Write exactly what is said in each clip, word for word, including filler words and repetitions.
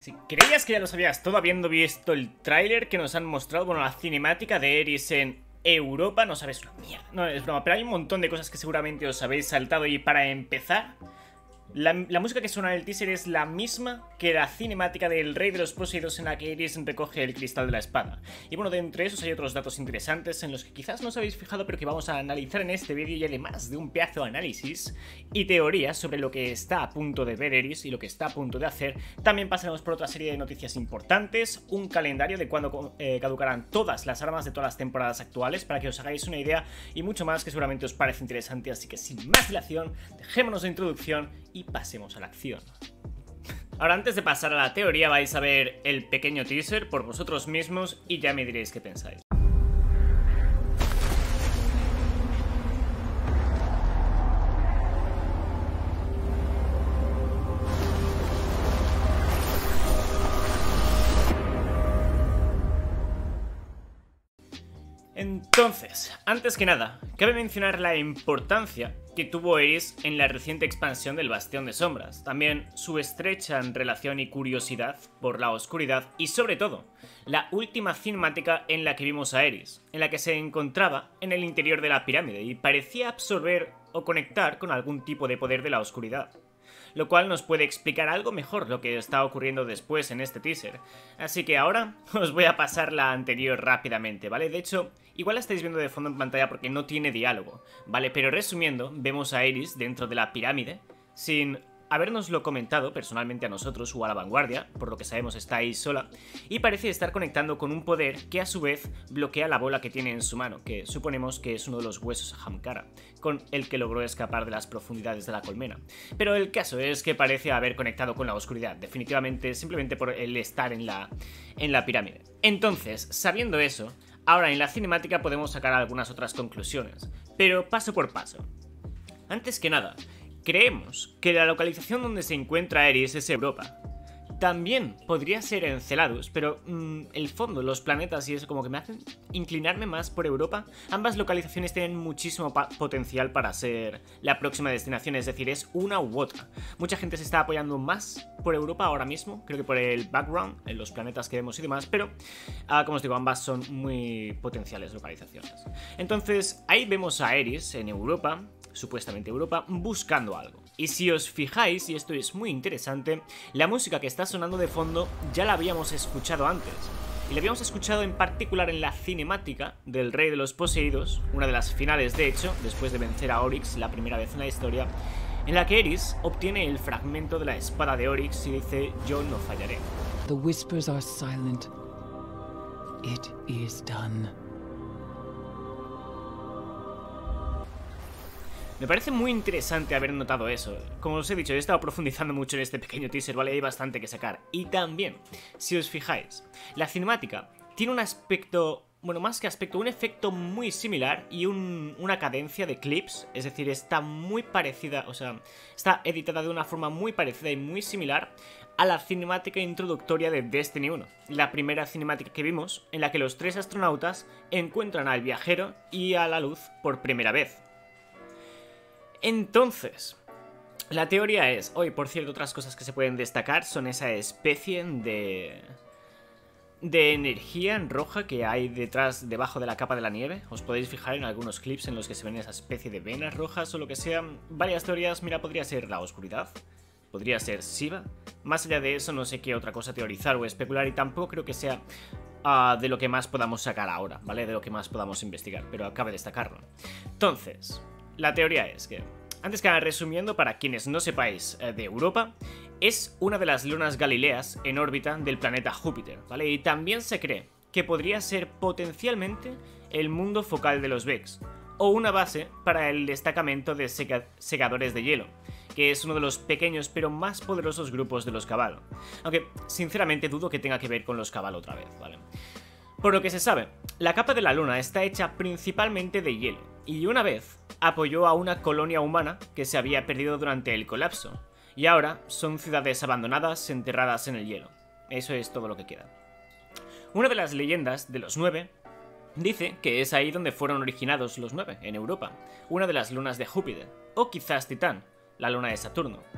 Si creías que ya lo sabías todo habiendo visto el tráiler que nos han mostrado, bueno, la cinemática de Eris en Europa, no sabes una mierda, no es broma, pero hay un montón de cosas que seguramente os habéis saltado. Y para empezar, la, la música que suena en el teaser es la misma que la cinemática del Rey de los Poseídos, en la que Eris recoge el cristal de la espada. Y bueno, de entre esos hay otros datos interesantes en los que quizás no os habéis fijado, pero que vamos a analizar en este vídeo, y además de un pedazo de análisis y teorías sobre lo que está a punto de ver Eris y lo que está a punto de hacer, también pasaremos por otra serie de noticias importantes, un calendario de cuándo eh, caducarán todas las armas de todas las temporadas actuales, para que os hagáis una idea, y mucho más que seguramente os parece interesante. Así que sin más dilación, dejémonos de introducción y pasemos a la acción. Ahora, antes de pasar a la teoría, vais a ver el pequeño teaser por vosotros mismos y ya me diréis qué pensáis. Entonces, antes que nada, cabe mencionar la importancia que tuvo Eris en la reciente expansión del Bastión de Sombras, también su estrecha relación y curiosidad por la oscuridad, y sobre todo, la última cinemática en la que vimos a Eris, en la que se encontraba en el interior de la pirámide y parecía absorber o conectar con algún tipo de poder de la oscuridad, lo cual nos puede explicar algo mejor lo que está ocurriendo después en este teaser. Así que ahora os voy a pasar la anterior rápidamente, ¿vale? De hecho, igual la estáis viendo de fondo en pantalla porque no tiene diálogo, ¿vale? Pero resumiendo, vemos a Eris dentro de la pirámide, sin habérnoslo comentado personalmente a nosotros o a la vanguardia, por lo que sabemos está ahí sola, y parece estar conectando con un poder que a su vez bloquea la bola que tiene en su mano, que suponemos que es uno de los huesos Ahamkara, con el que logró escapar de las profundidades de la colmena. Pero el caso es que parece haber conectado con la oscuridad, definitivamente, simplemente por el estar en la, en la pirámide. Entonces, sabiendo eso, ahora en la cinemática podemos sacar algunas otras conclusiones, pero paso por paso. Antes que nada, creemos que la localización donde se encuentra Eris es Europa. También podría ser Enceladus, pero mmm, el fondo, los planetas y eso como que me hacen inclinarme más por Europa. Ambas localizaciones tienen muchísimo potencial para ser la próxima destinación, es decir, es una u otra. Mucha gente se está apoyando más por Europa ahora mismo, creo que por el background, en los planetas que vemos y demás, pero uh, como os digo, ambas son muy potenciales localizaciones. Entonces, ahí vemos a Eris en Europa, supuestamente Europa, buscando algo. Y si os fijáis, y esto es muy interesante, la música que está sonando de fondo ya la habíamos escuchado antes. Y la habíamos escuchado en particular en la cinemática del Rey de los Poseídos, una de las finales de hecho, después de vencer a Oryx la primera vez en la historia, en la que Eris obtiene el fragmento de la espada de Oryx y dice: yo no fallaré. The whispers are silent. It is done. Me parece muy interesante haber notado eso. Como os he dicho, he estado profundizando mucho en este pequeño teaser, ¿vale? Hay bastante que sacar. Y también, si os fijáis, la cinemática tiene un aspecto, bueno, más que aspecto, un efecto muy similar y un, una cadencia de clips. Es decir, está muy parecida, o sea, está editada de una forma muy parecida y muy similar a la cinemática introductoria de Destiny uno, la primera cinemática que vimos, en la que los tres astronautas encuentran al viajero y a la luz por primera vez. Entonces, la teoría es, hoy por cierto, otras cosas que se pueden destacar son esa especie de de energía roja que hay detrás, debajo de la capa de la nieve. Os podéis fijar en algunos clips en los que se ven esa especie de venas rojas o lo que sea. Varias teorías, mira, podría ser la oscuridad, podría ser Shiva. Más allá de eso, no sé qué otra cosa teorizar o especular, y tampoco creo que sea uh, de lo que más podamos sacar ahora, ¿vale? De lo que más podamos investigar, pero acaba de destacarlo. Entonces, la teoría es que, antes que nada, resumiendo, para quienes no sepáis eh, de Europa, es una de las lunas Galileas en órbita del planeta Júpiter, ¿vale? Y también se cree que podría ser potencialmente el mundo focal de los Vex, o una base para el destacamento de sega segadores de hielo, que es uno de los pequeños pero más poderosos grupos de los Cabal. Aunque, sinceramente, dudo que tenga que ver con los Cabal otra vez, ¿vale? Por lo que se sabe, la capa de la luna está hecha principalmente de hielo, y una vez apoyó a una colonia humana que se había perdido durante el colapso, y ahora son ciudades abandonadas enterradas en el hielo. Eso es todo lo que queda. Una de las leyendas de los nueve dice que es ahí donde fueron originados los nueve, en Europa, una de las lunas de Júpiter, o quizás Titán, la luna de Saturno.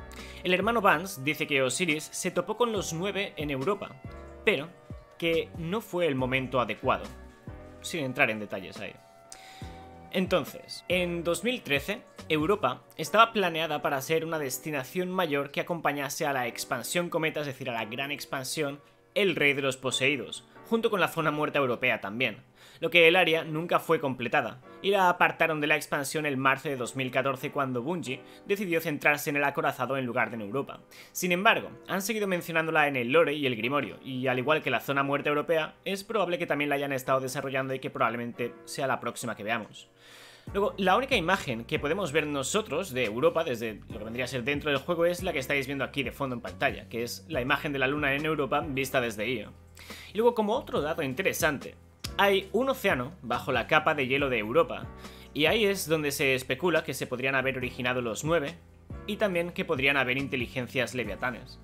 El hermano Vance dice que Osiris se topó con los nueve en Europa, pero que no fue el momento adecuado, sin entrar en detalles ahí. Entonces, en dos mil trece, Europa estaba planeada para ser una destinación mayor que acompañase a la expansión cometa, es decir, a la gran expansión, el Rey de los Poseídos, junto con la zona muerta europea también, lo que el área nunca fue completada, y la apartaron de la expansión en marzo de dos mil catorce cuando Bungie decidió centrarse en el acorazado en lugar de en Europa. Sin embargo, han seguido mencionándola en el lore y el grimorio, y al igual que la zona muerta europea, es probable que también la hayan estado desarrollando y que probablemente sea la próxima que veamos. Luego, la única imagen que podemos ver nosotros de Europa, desde lo que vendría a ser dentro del juego, es la que estáis viendo aquí de fondo en pantalla, que es la imagen de la luna en Europa vista desde Io. Y luego, como otro dato interesante, hay un océano bajo la capa de hielo de Europa, y ahí es donde se especula que se podrían haber originado los nueve, y también que podrían haber inteligencias leviatanes.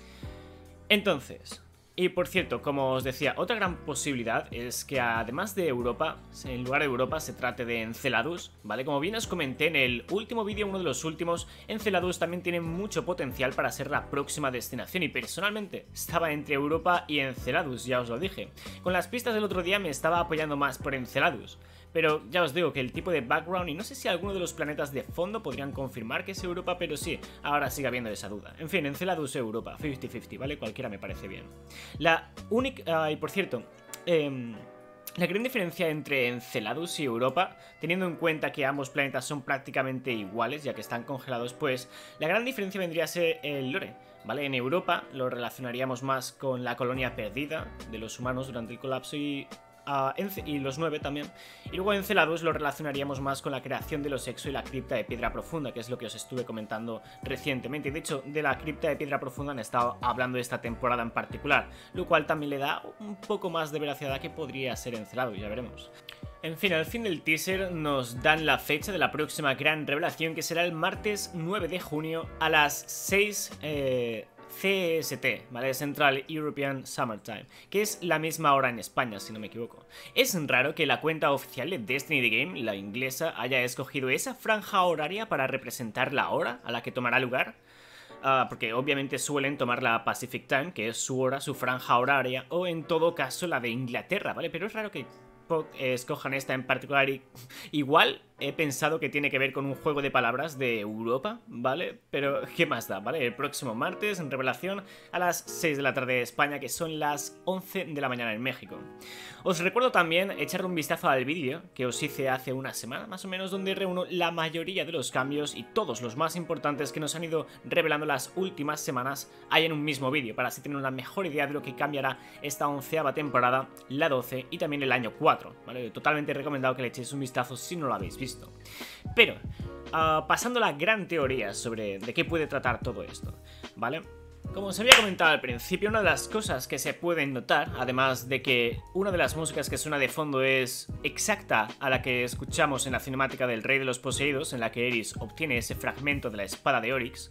Entonces, y por cierto, como os decía, otra gran posibilidad es que además de Europa, en lugar de Europa se trate de Enceladus, ¿vale? Como bien os comenté en el último vídeo, uno de los últimos, Enceladus también tiene mucho potencial para ser la próxima destinación y personalmente estaba entre Europa y Enceladus, ya os lo dije. Con las pistas del otro día me estaba apoyando más por Enceladus, pero ya os digo que el tipo de background y no sé si alguno de los planetas de fondo podrían confirmar que es Europa, pero sí, ahora sigue habiendo esa duda. En fin, Enceladus Europa, cincuenta cincuenta, ¿vale? Cualquiera me parece bien. La única... Uh, y por cierto, eh, la gran diferencia entre Enceladus y Europa, teniendo en cuenta que ambos planetas son prácticamente iguales, ya que están congelados, pues la gran diferencia vendría a ser el lore, ¿vale? En Europa lo relacionaríamos más con la colonia perdida de los humanos durante el colapso y... Uh, y los nueve también, y luego Enceladus lo relacionaríamos más con la creación de los Exo y la cripta de Piedra Profunda, que es lo que os estuve comentando recientemente. De hecho, de la cripta de Piedra Profunda han estado hablando esta temporada en particular, lo cual también le da un poco más de veracidad a que podría ser Enceladus, ya veremos. En fin, al fin del teaser nos dan la fecha de la próxima gran revelación, que será el martes nueve de junio a las seis... Eh... C S T, ¿vale? Central European Summertime, que es la misma hora en España, si no me equivoco. Es raro que la cuenta oficial de Destiny The Game, la inglesa, haya escogido esa franja horaria para representar la hora a la que tomará lugar, uh, porque obviamente suelen tomar la Pacific Time, que es su hora, su franja horaria, o en todo caso la de Inglaterra, ¿vale? Pero es raro que escojan esta en particular y igual he pensado que tiene que ver con un juego de palabras de Europa, ¿vale? Pero ¿qué más da? ¿Vale? El próximo martes en revelación a las seis de la tarde de España, que son las once de la mañana en México. Os recuerdo también echarle un vistazo al vídeo que os hice hace una semana más o menos, donde reúno la mayoría de los cambios y todos los más importantes que nos han ido revelando las últimas semanas hay en un mismo vídeo, para así tener una mejor idea de lo que cambiará esta onceava temporada, la doce y también el año cuatro, ¿vale? Totalmente recomendado que le echéis un vistazo si no lo habéis visto. Pero, uh, pasando a la gran teoría sobre de qué puede tratar todo esto, ¿vale? Como os había comentado al principio, una de las cosas que se pueden notar, además de que una de las músicas que suena de fondo es exacta a la que escuchamos en la cinemática del Rey de los Poseídos, en la que Eris obtiene ese fragmento de la espada de Oryx,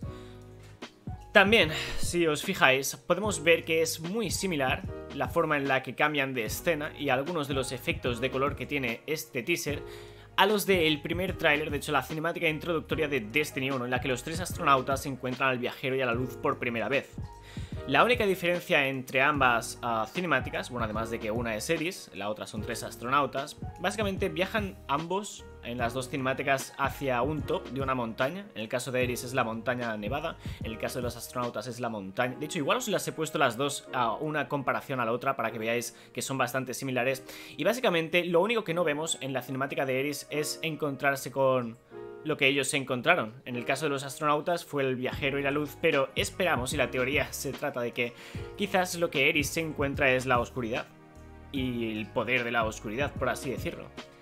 también, si os fijáis, podemos ver que es muy similar la forma en la que cambian de escena y algunos de los efectos de color que tiene este teaser a los del primer tráiler, de hecho la cinemática introductoria de Destiny uno, en la que los tres astronautas se encuentran al viajero y a la luz por primera vez. La única diferencia entre ambas uh, cinemáticas, bueno, además de que una es Eris, la otra son tres astronautas, básicamente viajan ambos en las dos cinemáticas hacia un top de una montaña. En el caso de Eris es la montaña nevada, en el caso de los astronautas es la montaña... De hecho, igual os las he puesto las dos a una comparación a la otra para que veáis que son bastante similares. Y básicamente lo único que no vemos en la cinemática de Eris es encontrarse con lo que ellos se encontraron. En el caso de los astronautas fue el viajero y la luz, pero esperamos, y la teoría se trata de que quizás lo que Eris se encuentra es la oscuridad y el poder de la oscuridad, por así decirlo.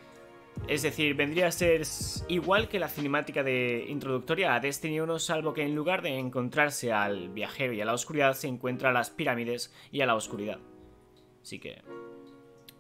Es decir, vendría a ser igual que la cinemática de introductoria a Destiny uno, salvo que en lugar de encontrarse al viajero y a la oscuridad se encuentra a las pirámides y a la oscuridad. Así que...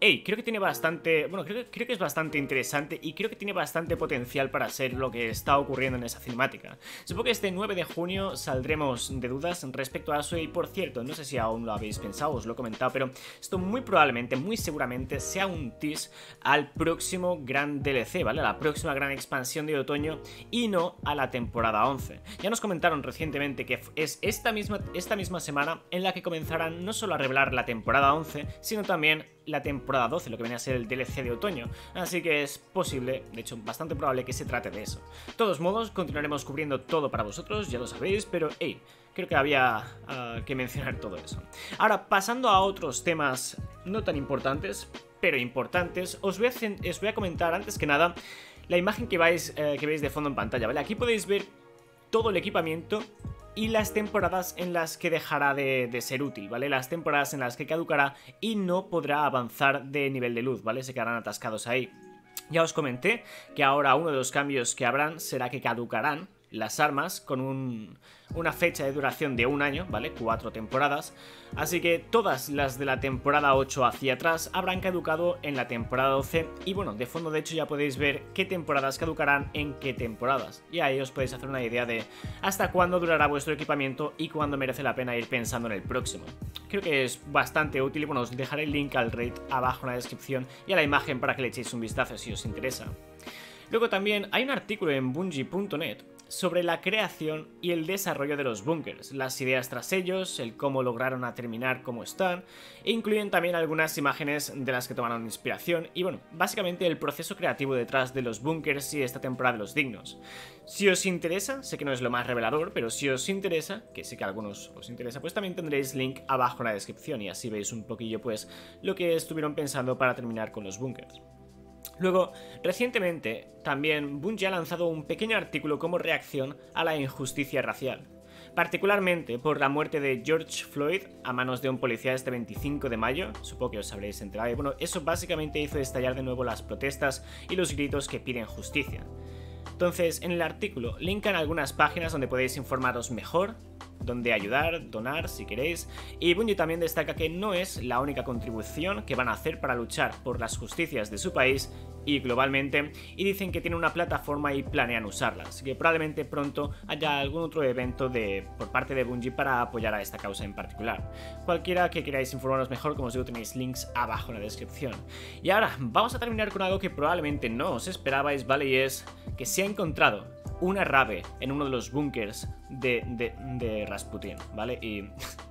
hey, creo que tiene bastante, bueno, creo que, creo que es bastante interesante y creo que tiene bastante potencial para ser lo que está ocurriendo en esa cinemática. Supongo que este nueve de junio saldremos de dudas respecto a eso y, por cierto, no sé si aún lo habéis pensado, os lo he comentado, pero esto muy probablemente, muy seguramente sea un tease al próximo gran D L C, ¿vale? A la próxima gran expansión de otoño y no a la temporada once. Ya nos comentaron recientemente que es esta misma, esta misma semana en la que comenzarán no solo a revelar la temporada once, sino también la temporada doce, lo que viene a ser el D L C de otoño, así que es posible, de hecho bastante probable que se trate de eso. De todos modos, continuaremos cubriendo todo para vosotros, ya lo sabéis, pero hey, creo que había uh, que mencionar todo eso. Ahora, pasando a otros temas no tan importantes, pero importantes, os voy a, os voy a comentar antes que nada la imagen que, vais, eh, que veis de fondo en pantalla, ¿vale? Aquí podéis ver todo el equipamiento y las temporadas en las que dejará de, de ser útil, ¿vale? Las temporadas en las que caducará y no podrá avanzar de nivel de luz, ¿vale? Se quedarán atascados ahí. Ya os comenté que ahora uno de los cambios que habrán será que caducarán las armas con un, una fecha de duración de un año, ¿vale? Cuatro temporadas. Así que todas las de la temporada ocho hacia atrás habrán caducado en la temporada doce. Y bueno, de fondo de hecho ya podéis ver qué temporadas caducarán en qué temporadas. Y ahí os podéis hacer una idea de hasta cuándo durará vuestro equipamiento y cuándo merece la pena ir pensando en el próximo. Creo que es bastante útil y bueno, os dejaré el link al raid abajo en la descripción y a la imagen para que le echéis un vistazo si os interesa. Luego también hay un artículo en Bungie punto net sobre la creación y el desarrollo de los búnkers, las ideas tras ellos, el cómo lograron a terminar como están, e incluyen también algunas imágenes de las que tomaron inspiración y bueno, básicamente el proceso creativo detrás de los búnkers y esta temporada de los dignos. Si os interesa, sé que no es lo más revelador, pero si os interesa, que sé que a algunos os interesa, pues también tendréis link abajo en la descripción y así veis un poquillo pues lo que estuvieron pensando para terminar con los búnkers. Luego, recientemente, también Bungie ha lanzado un pequeño artículo como reacción a la injusticia racial, particularmente por la muerte de George Floyd a manos de un policía este veinticinco de mayo, supongo que os habréis enterado, y bueno, eso básicamente hizo estallar de nuevo las protestas y los gritos que piden justicia. Entonces, en el artículo linkan algunas páginas donde podéis informaros mejor, donde ayudar, donar si queréis, y Bungie también destaca que no es la única contribución que van a hacer para luchar por las justicias de su país y globalmente, y dicen que tiene una plataforma y planean usarla, así que probablemente pronto haya algún otro evento de, por parte de Bungie para apoyar a esta causa en particular. Cualquiera que queráis informaros mejor, como os digo, tenéis links abajo en la descripción. Y ahora vamos a terminar con algo que probablemente no os esperabais, ¿vale? Y es que se ha encontrado una rave en uno de los búnkers de, de, de Rasputin, ¿vale? Y...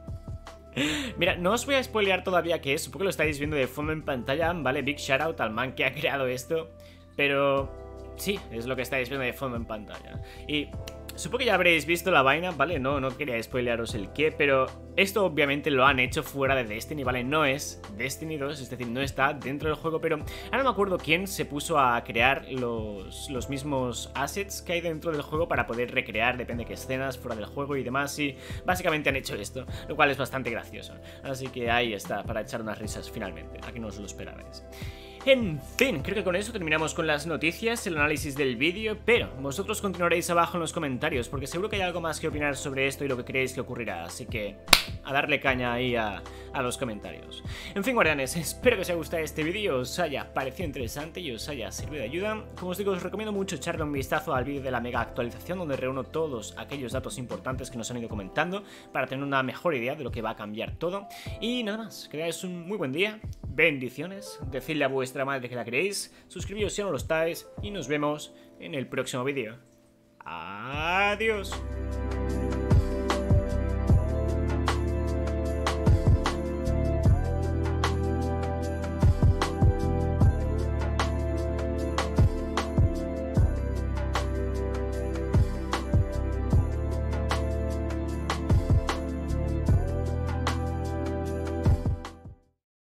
mira, no os voy a spoilear todavía qué es, supongo que lo estáis viendo de fondo en pantalla, ¿vale? Big shoutout al man que ha creado esto, pero sí, es lo que estáis viendo de fondo en pantalla. Y supongo que ya habréis visto la vaina, ¿vale? No, no quería spoilearos el qué, pero esto obviamente lo han hecho fuera de Destiny, ¿vale? No es Destiny dos, es decir, no está dentro del juego, pero ahora no me acuerdo quién se puso a crear los, los mismos assets que hay dentro del juego para poder recrear, depende de qué escenas, fuera del juego y demás, y básicamente han hecho esto, lo cual es bastante gracioso. Así que ahí está, para echar unas risas finalmente, a que no os lo esperabais. En fin, creo que con eso terminamos con las noticias, el análisis del vídeo, pero vosotros continuaréis abajo en los comentarios porque seguro que hay algo más que opinar sobre esto y lo que creéis que ocurrirá, así que a darle caña ahí a, a los comentarios. En fin, guardianes, espero que os haya gustado este vídeo, os haya parecido interesante y os haya servido de ayuda. Como os digo, os recomiendo mucho echarle un vistazo al vídeo de la mega actualización donde reúno todos aquellos datos importantes que nos han ido comentando para tener una mejor idea de lo que va a cambiar todo. Y nada más, que tengáis un muy buen día, bendiciones, decidle a vuestra madre que la queréis, suscribíos si no lo estáis y nos vemos en el próximo vídeo. Adiós.